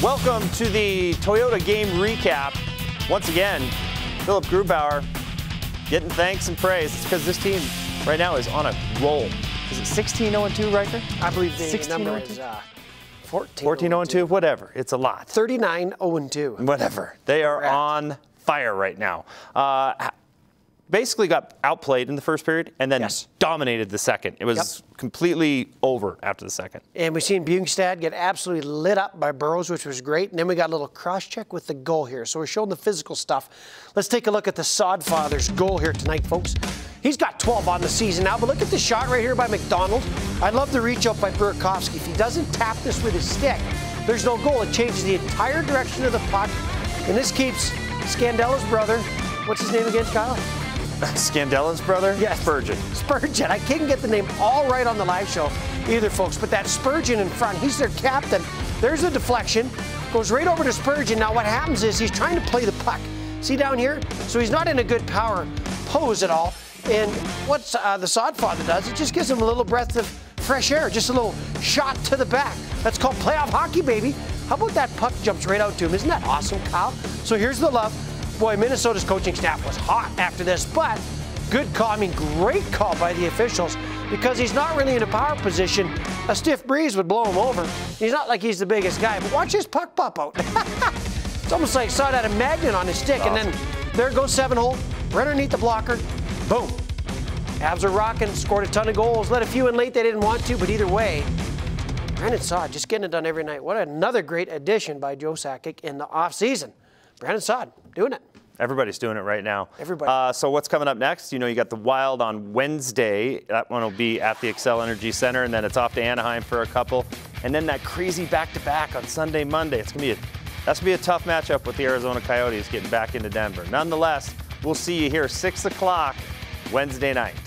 Welcome to the Toyota game recap. Once again, Philip Grubauer getting thanks and praise. It's because this team right now is on a roll. Is it 16-0-2, Riker? I believe the number is 14-0-2, whatever. It's a lot. 39-0-2. Whatever. They are on fire right now. Basically got outplayed in the first period and then dominated the second. It was completely over after the second. And we've seen Bjugstad get absolutely lit up by Burrows, which was great. And then we got a little cross-check with the goal here. So we're showing the physical stuff. Let's take a look at the Sodfather's goal here tonight, folks. He's got 12 on the season now, but look at the shot right here by McDonald. I love the reach out by Burakovsky. If he doesn't tap this with his stick, there's no goal. It changes the entire direction of the puck. And this keeps Scandella's brother, what's his name again, Kyle? Scandella's brother? Yes. Spurgeon. Spurgeon. I couldn't get the name all right on the live show either, folks. But that Spurgeon in front, he's their captain. There's a deflection. Goes right over to Spurgeon. Now what happens is he's trying to play the puck. See down here? So he's not in a good power pose at all. And what the Sodfather does, it just gives him a little breath of fresh air. Just a little shot to the back. That's called playoff hockey, baby. How about that puck jumps right out to him? Isn't that awesome, Kyle? So here's the love. Boy, Minnesota's coaching staff was hot after this, but good call. I mean, great call by the officials because he's not really in a power position. A stiff breeze would blow him over. He's not like he's the biggest guy, but watch his puck pop out. It's almost like saw that a magnet on his stick, and then there goes 7-hole, right underneath the blocker. Boom. Avs are rocking, scored a ton of goals, let a few in late they didn't want to, but either way, Brandon Saad just getting it done every night. What another great addition by Joe Sakic in the offseason. Brandon Saad doing it. Everybody's doing it right now. Everybody. So what's coming up next? You know, you got the Wild on Wednesday. That one will be at the Xcel Energy Center, and then it's off to Anaheim for a couple. And then that crazy back-to-back on Sunday, Monday. That's gonna be a tough matchup with the Arizona Coyotes getting back into Denver. Nonetheless, we'll see you here 6 o'clock Wednesday night.